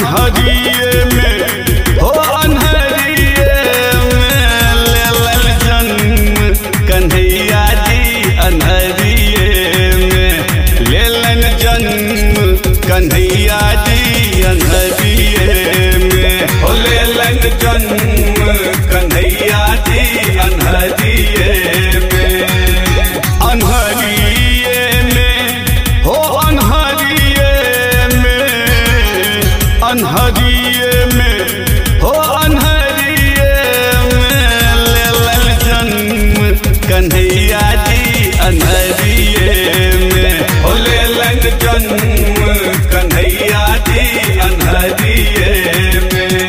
अनहरिए में हो अनहरिए में लेलन जन्म कन्हैया जी अनहरिए में लेलन जन्म कन्हैया जी अनहरिए में हो लेलन जन्म कन्हैया जी अनहरिए में अनहरिए में हो अनहरिए में अनहरिए में हो अनहरिए में लेलन जन्म कन्हैया जी अनहरिए में हो लेलन जन्म कन्हैया जी अनहरिए में।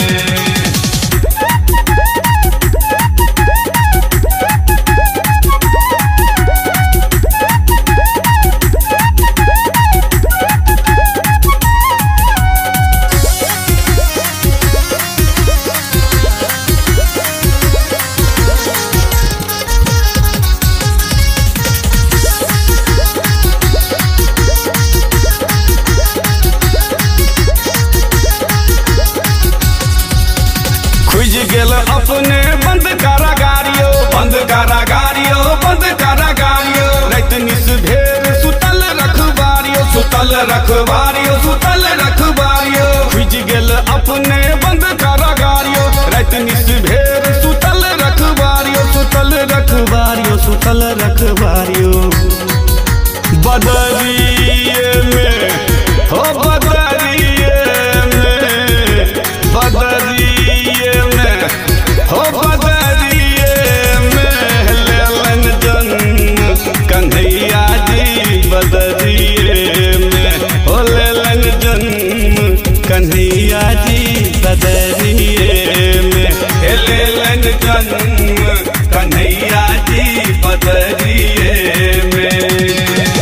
खुज गेल अपने बंद कारागारियो बंद कारागारियो बंद कारागारियो रात निस भेर सुतल रखबारियो सुतल रखबारियो सुतल रखबारियो खुज गेल अपने बंद कारागारियो रात निस भेर सुतल रखबारियो सुतल रखबारियो सुतल रखबारियो बदरिए में हो बदरिए में बदरिए हो बदरिए में लेलन जन्म कन्हैया जी बदरिए में हो लेलन जन्म कन्हैया जी बदरिए में लेलन जन्म कन्हैया जी बदरिए में।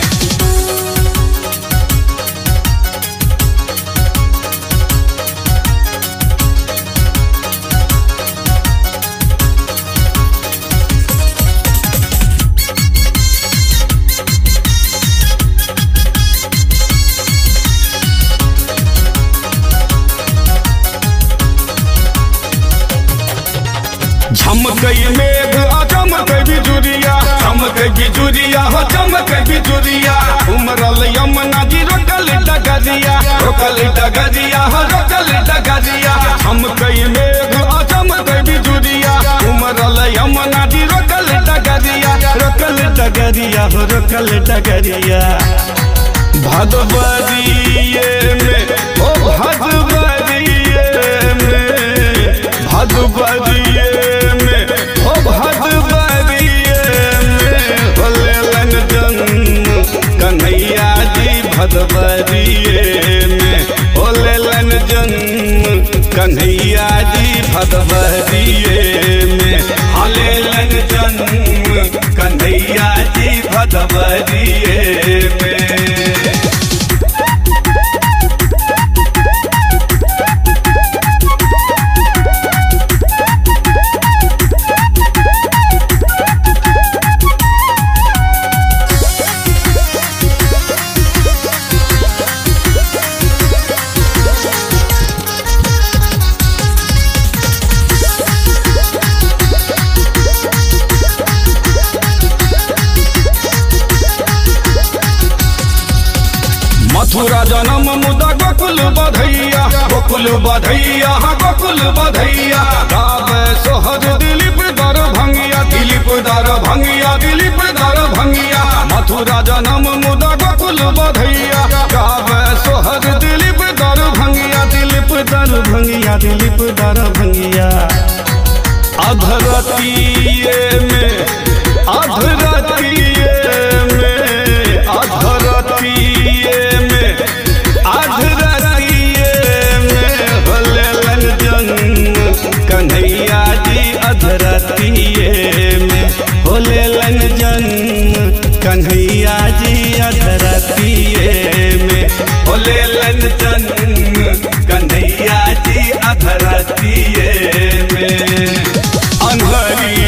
चमकई मेघ आ चमकई बिजुरिया चमकई बिजुरिया हो चमकई बिजुरिया उमरल यमुना जी रोकल डगरिया हो रोकल डगरिया चमकई मेघ आ चमकई बिजुरिया उमरल यमुना जी रोकल डगरिया हो रोकल डगरिया भदबरिए में ओ भदबरिए में भदबरिए कन्हैया जी भदबरिए में हो लेलन जन्म कन्हैया जी भदबरिए में हो लेलन जन्म कन्हैया जी भदबरिए में। मथुरा जन्म मुदा गोकुल बधैया गोकुल बधैया गोकुल बधैया गावे सोहर दिलीप दर भंगिया दिलीप दर भंगिया दिलीप दर भंगिया मथुरा जन्म मुदा गोकुल बधैया गावे सोहर दिलीप दर भंगिया दिलीप दर भंगिया दिलीप दर भंगिया अधरतिए में अधरतिए में अधरतिए कन्हैया जी अधरतिए में हो लेलन जन्म कन्हैया जी अधरतिए में हो लेलन जन्म कन्हैया जी अधरतिए में। अनहरिए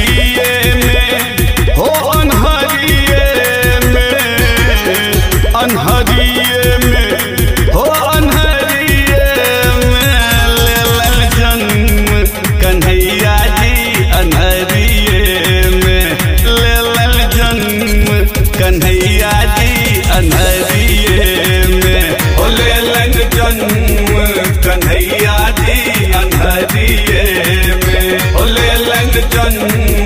दिए में ले लेंग चंद